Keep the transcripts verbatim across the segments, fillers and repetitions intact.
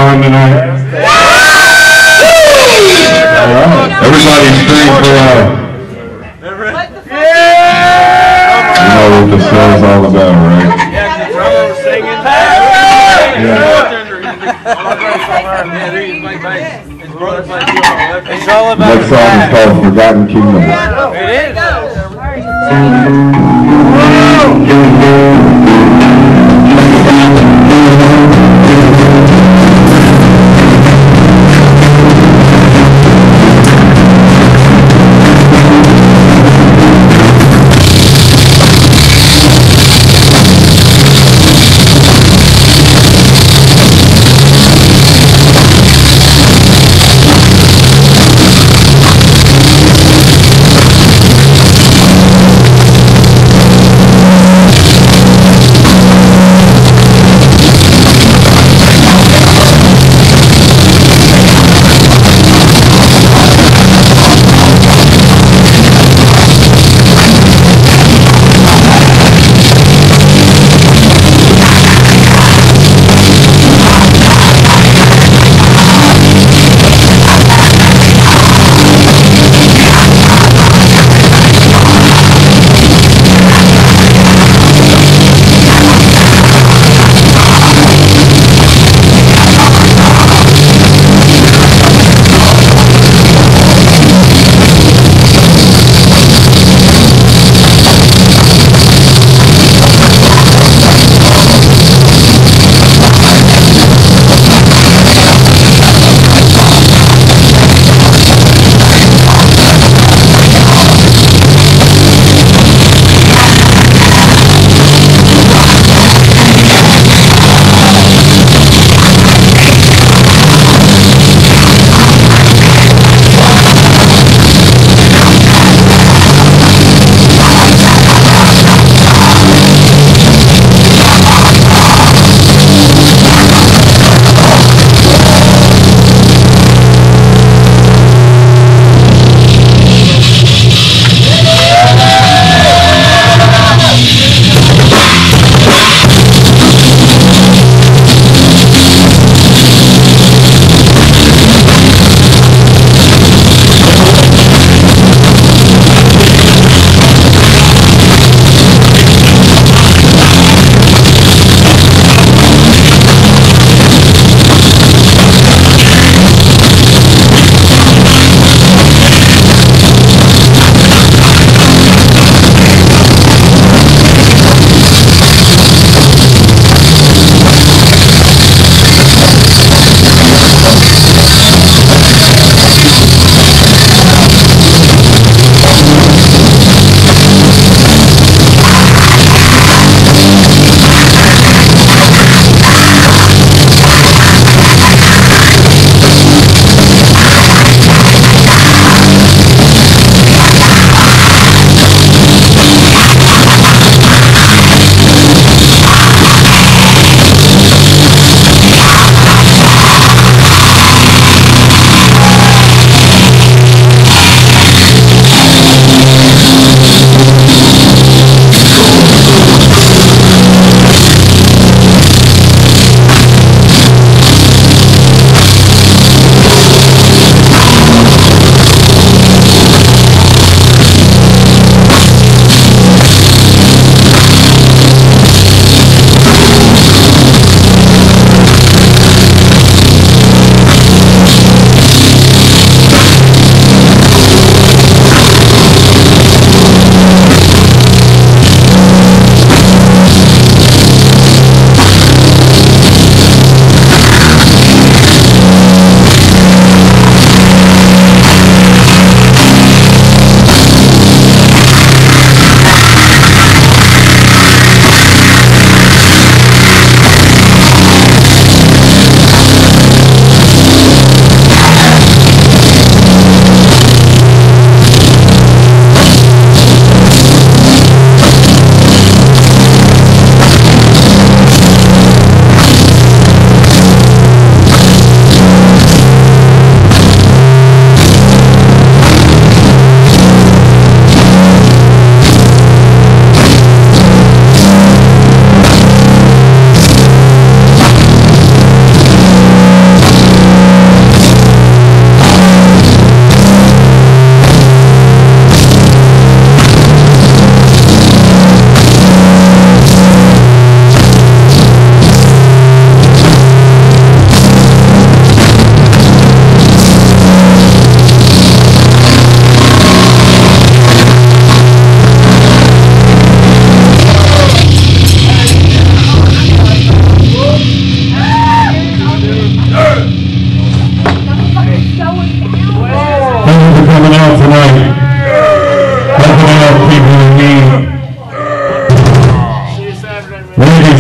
fun tonight? All right. Everybody sing for uh, you know what the show's all about, right? Yeah, the drummer was singing. It's all about Next song is called Forgotten Kingdom. It Thank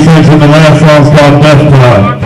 thirty-six, and the last song's called Death Cry.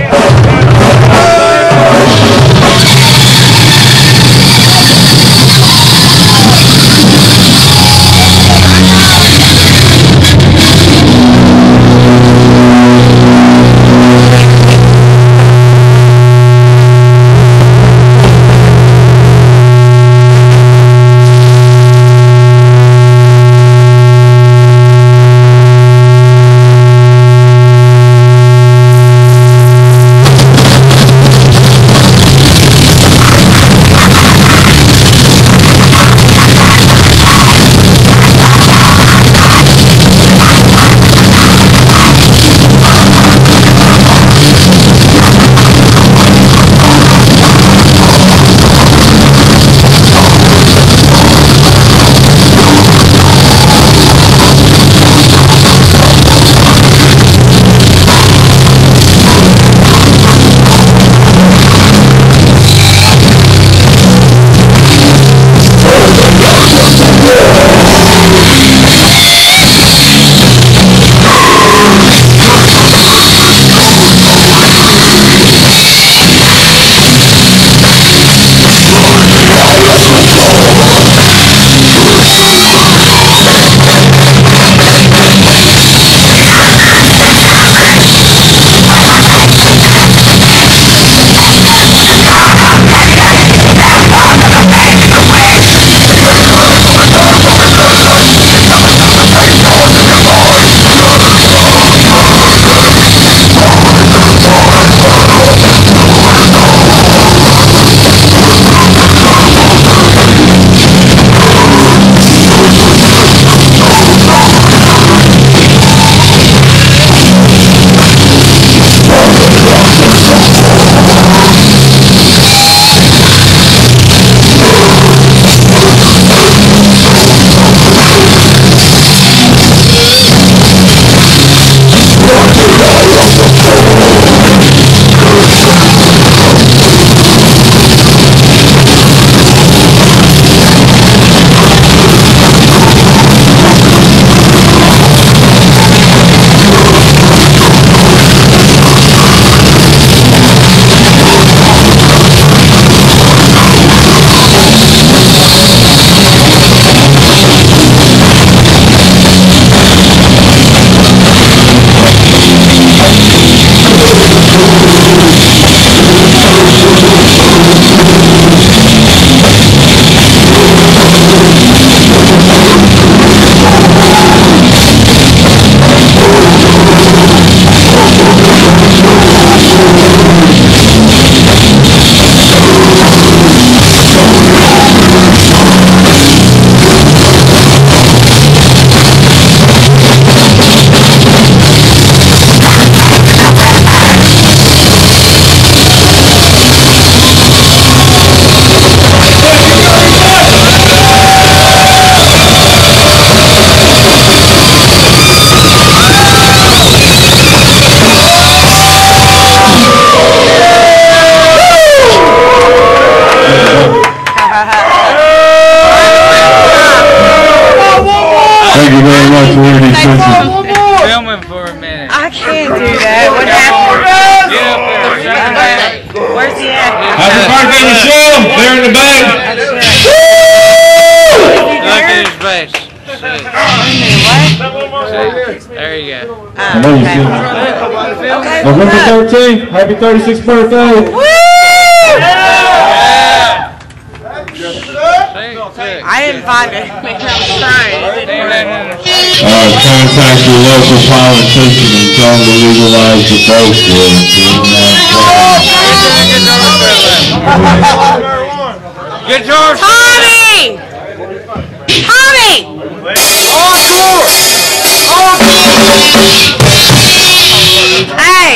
Thank you very much, Rudy. Filming for a minute. I can't do that. What happened? Get up there. Turn back. Where's he at? Happy birthday, Michelle. There in the back. Look at his face. What? There you go. I know you see me. Okay. November thirteenth, happy thirty-sixth birthday. Woo! I didn't find it. I was trying. It didn't work. Uh, contact your local politician and tell them to legalize the dope deal. Get yours. Tommy! Tommy! Hey!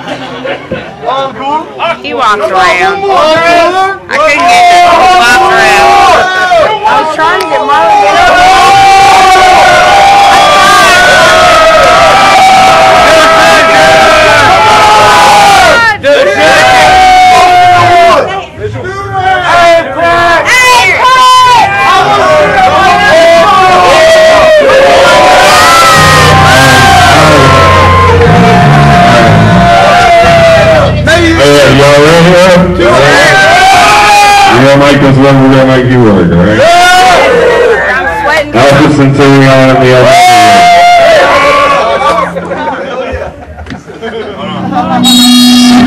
He walked around. I couldn't get him. He walked around. I was trying to get Marlon to get him. Hey, right, y'all ready? You don't make us work, we're gonna make you work, all right? I'm sweating. Alpha Centurion and the other.